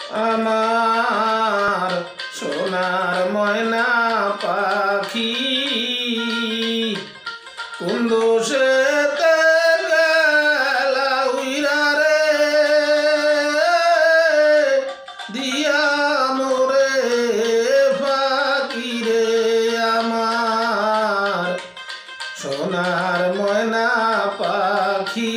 আমার সোনার ময়না পাখি কোন দোষেতে গেলা উইরা রে দিয়া মোরে ফাঁকি রে আমার সোনার ময়না পাখি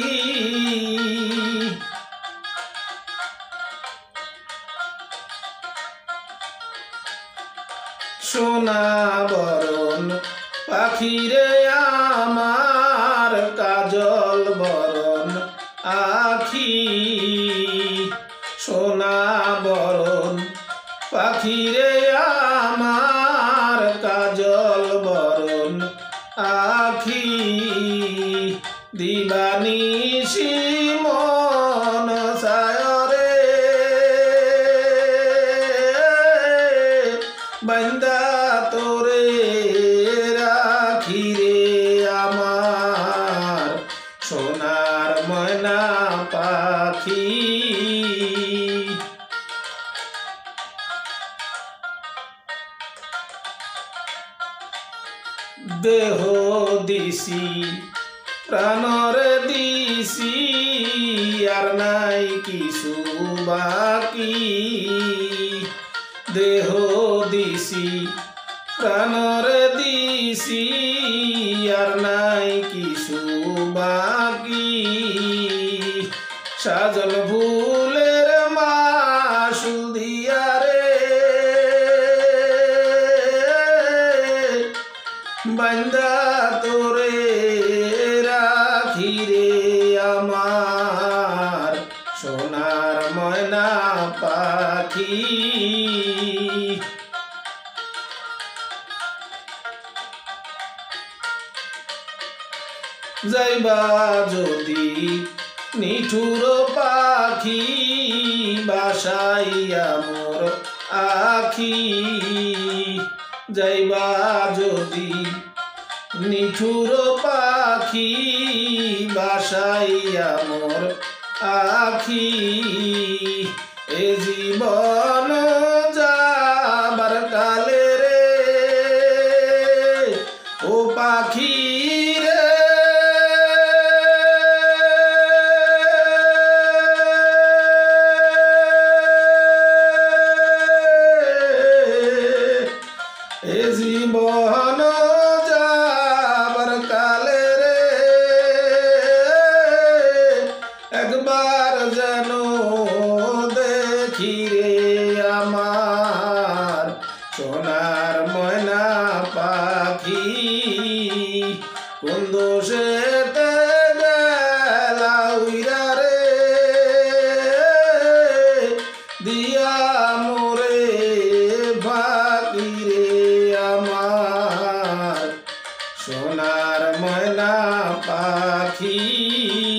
সোনা বরণ পাখি রে আমার কাজল বরণ আখি সোনা বরণ পাখি রে আমার কাজল বরণ আখি দিবানিশি মন সায়রে বান্দা তোরে রাখি রে আমার সোনার ময়না পাখি দেহ দিছি প্রাণরে দিছি আর নাই কিছু বাকি দেহ দিছি প্রাণরে দিছি আর নাই কিছু বাকি সাজল ফুলের মাসুল দিয়া রে বান্দা তোরে রাখি রে আমার সোনার ময়না পাখি যাইবা যদি নিঠুর পাখি বাসাইয়া মোর আখি যাইবা যদি নিঠুর পাখি বাসাইয়া মোর আখি এ জীবন যাবার কালে রে ও পাখি রে এ জীবন যাবার কালে রে একবার যেন দেখি রে আমার সোনার ময়না পাখি কোন দোষেতে গেলা উইরা রে দিয়া মোরে ফাঁকি রে আমার সোনার ময়না পাখি।